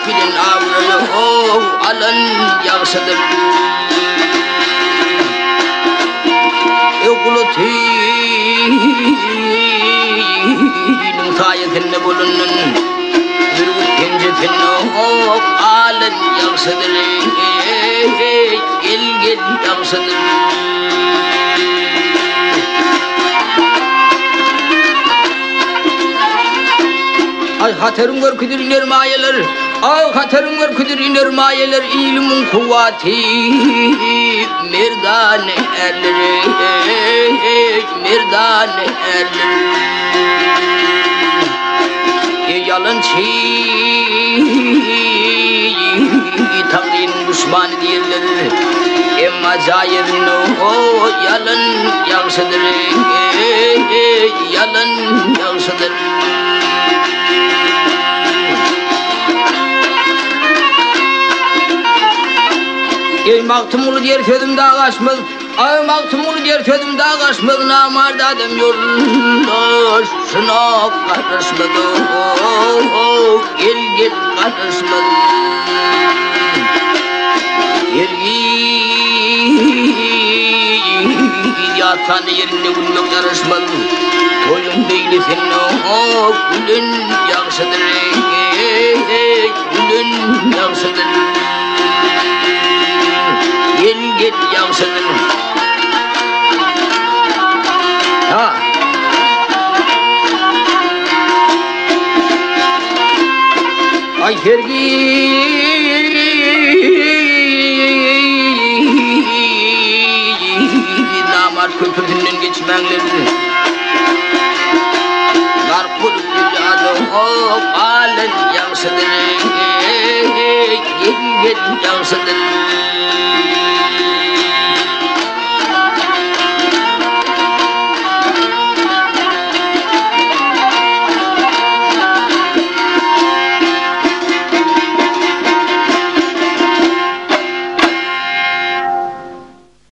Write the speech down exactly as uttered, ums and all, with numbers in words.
bilin avralı oh alan yaksadır Ekulu tüynün sayesinde bulunun Bir bütkencefin oh alan yaksadır Gel gel yaksadır Ay hatırım var küdür iner mayeler Ay hatırım var küdür iner mayeler İlmin kuvveti Merdan erleri Merdan erleri E yalan çiğ Tanrı'nın düşmanı diyorlar Emma zahirin o yalan yansıdır Yalan yansıdır Ey maktumulu diğer sözüm daha kaçmaz Ay maktumulu diğer sözüm daha kaçmaz Namarda adam yollar Şuna karışmaz oh, oh, Gel gel karışmaz Gel git Yatan yerinde gülmek karışmaz Toyun değil senin oh, Gülün yaksıdır Gülün yaksıdır Gel gel yansıdır Ha Ay hergi Namar köprüsünden geçmenleri Nar kurup dünyada hop alen yansıdır Gel gel yansıdır